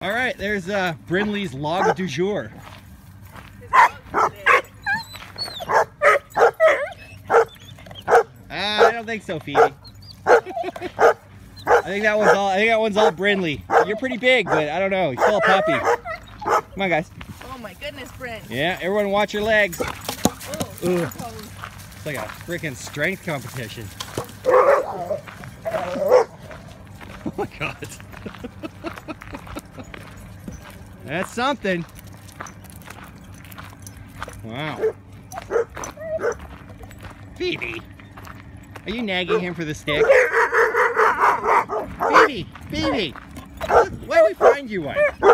All right, there's Brinley's log du jour. I don't think so, Phoebe. I think that one's all Brinley. You're pretty big, but I don't know. You're still a puppy. Come on, guys. Oh my goodness, Brent. Yeah, everyone watch your legs. Oh, it's like a freaking strength competition. Oh my God. That's something. Wow. Phoebe, are you nagging him for the stick? Phoebe, Phoebe, why don't we find you one?